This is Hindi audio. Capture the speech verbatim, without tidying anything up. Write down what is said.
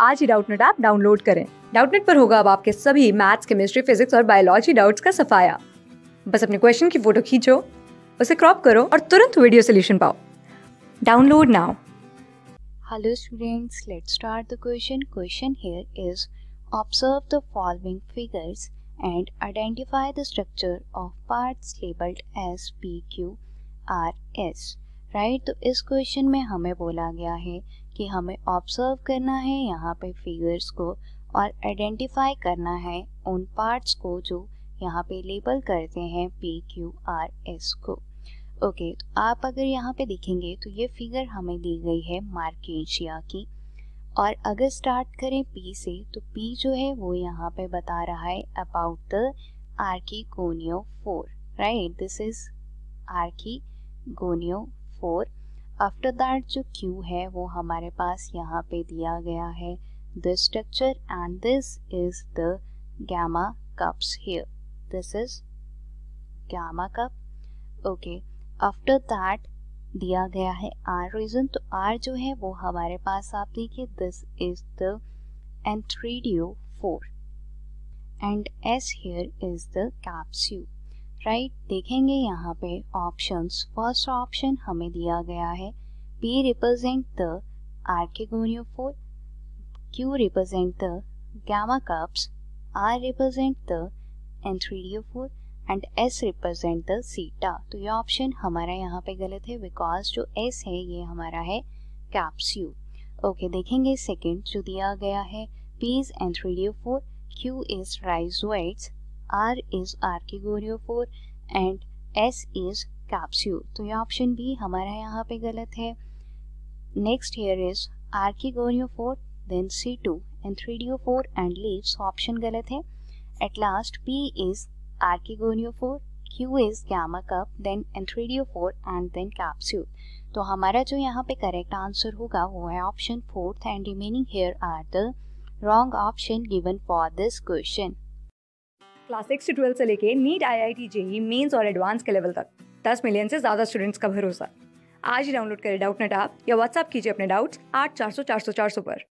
आज ही डाउटनेट ऐप डाउनलोड करें। डाउटनेट पर होगा अब आपके सभी मैथ्स, केमिस्ट्री, फिजिक्स और बायोलॉजी डाउट्स का सफाया। बस अपने क्वेश्चन की फोटो खींचो, उसे क्रॉप करो और तुरंत वीडियो सोल्यूशन पाओ। Download now. Hello students, let's start the question. Question here is observe the following figures and identify the structure of parts labeled as P, Q, R, S. Right, तो इस क्वेश्चन में हमें बोला गया है कि हमें ऑब्जर्व करना है यहाँ पे फिगर्स को और आइडेंटिफाई करना है उन पार्ट्स को जो यहाँ पे लेबल करते हैं P, Q, R, S को। ओके okay, तो आप अगर यहाँ पे देखेंगे तो ये फिगर हमें दी गई है मार्केशिया की। और अगर स्टार्ट करें P से तो P जो है वो यहाँ पे बता रहा है about the archegoniophore. Right, this is archegoniophore. After that जो Q है वो हमारे पास यहाँ पे दिया गया है the structure and this is the gamma cups here. This is gamma cup. Okay, after that दिया गया है आर रीजन। तो आर जो है वो हमारे पास आप देखिए this is the antheridiophore and S here is the capsule. Right, देखेंगे यहाँ पे ऑप्शंस। फर्स्ट ऑप्शन हमें दिया गया है P represent the archegoniophore, Q represent the gamma cups, R represent the antheridiophore and S represent the seta. तो ये ऑप्शन हमारा यहाँ पे गलत है बिकॉज जो S है ये हमारा है कैप्सूल। ओके, देखेंगे सेकंड जो दिया गया है P is antheridiophore, Q is rhizoids, R is archegoniophore and S is capsule. तो ये ऑप्शन भी हमारा यहाँ पे गलत है। Next here is archegoniophore, then C to antheridiophore and leaves. Option गलत है। At last P is archegoniophore, Q is gamma cup, then antheridiophore and then capsule। तो हमारा जो यहाँ पे करेक्ट आंसर होगा वो है option fourth and remaining here are the wrong option given for this question. Class six से ट्वेल्थ से लेके NEET, I I T, JEE mains और एडवांस के लेवल तक दस मिलियन से ज्यादा स्टूडेंट्स का भरोसा। आज ही डाउनलोड करें डाउटनेट ऐप या व्हाट्सएप कीजिए अपने डाउट्स आठ चार सौ चार सौ चार सौ पर।